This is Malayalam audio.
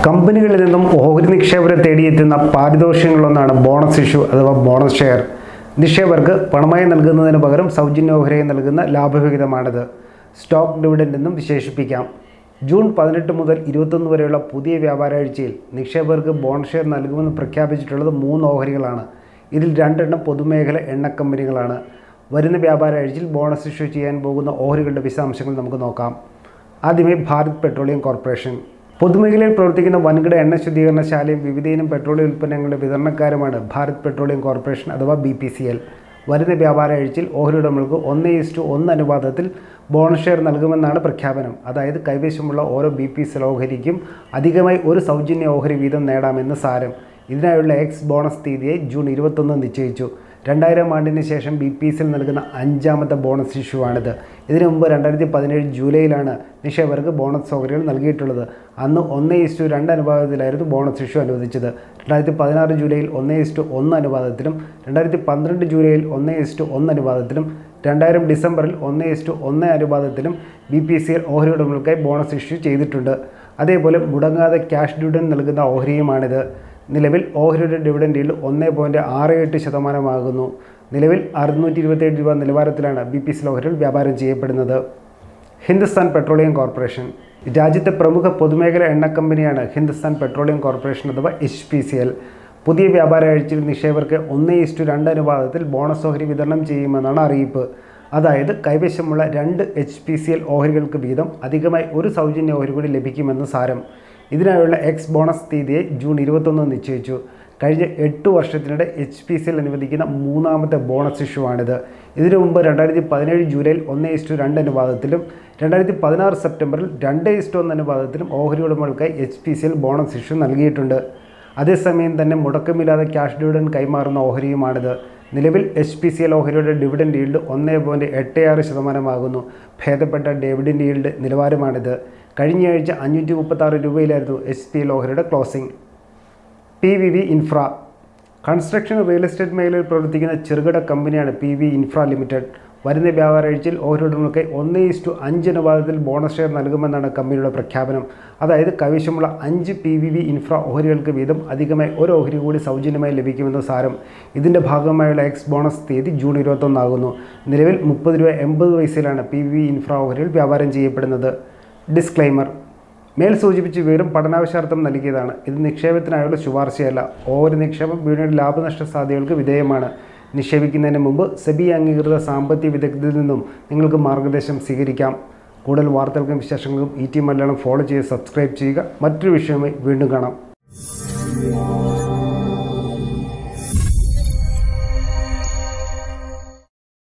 കമ്പനികളിൽ നിന്നും ഓഹരി നിക്ഷേപകരെ തേടിയെത്തുന്ന പാരിതോഷികങ്ങളൊന്നാണ് ബോണസ് ഇഷ്യൂ അഥവാ ബോണസ് ഷെയർ. നിക്ഷേപകർക്ക് പണമായി നൽകുന്നതിന് പകരം സൗജന്യ ഓഹരിയായി നൽകുന്ന ലാഭവിഹിതമാണിത്. സ്റ്റോക്ക് ഡിവിഡൻഡ് എന്നും വിശേഷിപ്പിക്കാം. ജൂൺ 18 മുതൽ 21 വരെയുള്ള പുതിയ വ്യാപാരാഴ്ചയിൽ നിക്ഷേപകർക്ക് ബോണസ് ഷെയർ നൽകുമെന്ന് പ്രഖ്യാപിച്ചിട്ടുള്ളത് 3 ഓഹരികളാണ്. ഇതിൽ 2 എണ്ണം പൊതുമേഖല എണ്ണ കമ്പനികളാണ്. വരുന്ന വ്യാപാരാഴ്ചയിൽ ബോണസ് ഇഷ്യൂ ചെയ്യാൻ പോകുന്ന ഓഹരികളുടെ വിശദാംശങ്ങൾ നമുക്ക് നോക്കാം. ആദ്യമായി ഭാരത് പെട്രോളിയം കോർപ്പറേഷൻ. പൊതുമേഖലയിൽ പ്രവർത്തിക്കുന്ന വൻകിട എണ്ണ ശുദ്ധീകരണശാലയും വിവിധയിനം പെട്രോളിയം ഉൽപ്പന്നങ്ങളുടെ വിതരണക്കാരുമാണ് ഭാരത് പെട്രോളിയം കോർപ്പറേഷൻ അഥവാ BPCL. വരുന്ന വ്യാപാരാഴ്ചയിൽ ഓഹരി ഉടമകൾക്ക് 1:1 അനുപാതത്തിൽ ബോണസ് ഷെയർ നൽകുമെന്നാണ് പ്രഖ്യാപനം. അതായത് കൈവശമുള്ള ഓരോ BPCL ഓഹരിക്കും അധികമായി ഒരു സൗജന്യ ഓഹരി വീതം നേടാമെന്ന് സാരം. ഇതിനായുള്ള ബോണസ് തീയതിയായി ജൂൺ 21 നിശ്ചയിച്ചു. 2000 ആണ്ടിന് ശേഷം BPCL നൽകുന്ന 5ാമത്തെ ബോണസ് ഇഷ്യൂ ആണിത്. ഇതിനു മുമ്പ് 2017 ജൂലൈയിലാണ് നിക്ഷേപകർക്ക് ബോണസ് ഓഹരികൾ നൽകിയിട്ടുള്ളത്. അന്ന് 1:2 അനുപാതത്തിലായിരുന്നു ബോണസ് ഇഷ്യൂ അനുവദിച്ചത്. 2016 ജൂലൈയിൽ 1:1 അനുപാതത്തിലും 2012 ജൂലൈയിൽ 1:1 അനുപാതത്തിലും 2000 ഡിസംബറിൽ 1:1 അനുപാതത്തിലും BPCL ഓഹരി ഉടമകൾക്കായി ബോണസ് ഇഷ്യൂ ചെയ്തിട്ടുണ്ട്. അതേപോലെ മുടങ്ങാതെ ക്യാഷ് ഡിവിഡൻഡ് നൽകുന്ന ഓഹരിയുമാണിത്. നിലവിൽ ഓഹരിയുടെ ഡിവിഡൻഡ് ഈൽഡ് 1.68% നിലവിൽ 627 രൂപ നിലവാരത്തിലാണ് BPCL ഓഹരികൾ വ്യാപാരം ചെയ്യപ്പെടുന്നത്. Hindustan petroleum corporation. രാജ്യത്തെ പ്രമുഖ പൊതുമേഖല എണ്ണ കമ്പനിയാണ് ഹിന്ദുസ്ഥാൻ പെട്രോളിയം കോർപ്പറേഷൻ അഥവാ HPCL. പുതിയ വ്യാപാരാഴ്ചയിൽ നിക്ഷേപകർക്ക് 1:2 അനുപാതത്തിൽ ബോണസ് ഓഹരി വിതരണം ചെയ്യുമെന്നാണ് അറിയിപ്പ്. അതായത് കൈവശമുള്ള 2 HPCL ഓഹരികൾക്ക് വീതം അധികമായി ഒരു സൗജന്യ ഓഹരി കൂടി ലഭിക്കുമെന്ന് സാരം. ഇതിനായുള്ള ബോണസ് തീയതിയെ ജൂൺ 21 നിശ്ചയിച്ചു. കഴിഞ്ഞ 8 വർഷത്തിനിടെ HPCL അനുവദിക്കുന്ന 3ാമത്തെ ബോണസ് ഇഷ്യൂ ആണിത്. ഇതിനു മുമ്പ് 2017 ജൂലൈയിൽ 1:2 അനുപാതത്തിലും 2016 സെപ്റ്റംബറിൽ 2:1 അനുപാതത്തിലും ഓഹരി ഉടമകൾക്കായി HPCL ബോണസ് ഇഷ്യൂ നൽകിയിട്ടുണ്ട്. അതേസമയം തന്നെ മുടക്കമില്ലാതെ ക്യാഷ് ഡിവിഡൻഡ് കൈമാറുന്ന ഓഹരിയുമാണിത്. നിലവിൽ HPCL ഓഹരിയുടെ ഡിവിഡൻഡ് ഈൽഡ് 1.86%. ഭേദപ്പെട്ട ഡിവിഡൻഡ് ഈൽഡ് നിലവാരമാണിത്. കഴിഞ്ഞയാഴ്ച 536 രൂപയിലായിരുന്നു HPCL ഓഹരിയുടെ closing. PVV infra. Construction real estate മേഖലയിൽ പ്രവർത്തിക്കുന്ന ചെറുകിട കമ്പനിയാണ് PVV ഇൻഫ്ര ലിമിറ്റഡ്. വരുന്ന വ്യാപാരാഴ്ചയിൽ ഓഹരി ഉടമകൾക്കായി 1:5 അനുപാതത്തിൽ ബോണസ് ഷെയർ നൽകുമെന്നാണ് കമ്പനിയുടെ പ്രഖ്യാപനം. അതായത് കൈവശമുള്ള 5 PVV ഇൻഫ്ര ഓഹരികൾക്ക് വീതം അധികമായി ഒരു ഓഹരി കൂടി സൗജന്യമായി ലഭിക്കുമെന്ന് സാരം. ഇതിൻ്റെ ഭാഗമായുള്ള ബോണസ് തീയതി ജൂൺ 21 നിലവിൽ 30.80 രൂപയിലാണ് PVV ഇൻഫ്ര ഓഹരികൾ വ്യാപാരം ചെയ്യപ്പെടുന്നത്. ഡിസ്ക്ലെയിമർ. മേൽ സൂചിപ്പിച്ച വിവരം പഠനാവശ്യാർത്ഥം നൽകിയതാണ്. ഇത് നിക്ഷേപത്തിനായുള്ള ശുപാർശയല്ല. ഓഹരി നിക്ഷേപം പിന്നീട് ലാഭനഷ്ട സാധ്യതകൾക്ക് വിധേയമാണ്. നിക്ഷേപിക്കുന്നതിന് മുമ്പ് സെബി അംഗീകൃത സാമ്പത്തിക വിദഗ്ധരിൽ നിന്നും നിങ്ങൾക്ക് മാർഗ്ഗനിർദ്ദേശം സ്വീകരിക്കാം. കൂടുതൽ വാർത്തകൾക്കും വിശേഷങ്ങൾക്കും ET മലയാളം ഫോളോ ചെയ്ത് സബ്സ്ക്രൈബ് ചെയ്യുക. മറ്റൊരു വിഷയവുമായി വീണ്ടും കാണാം.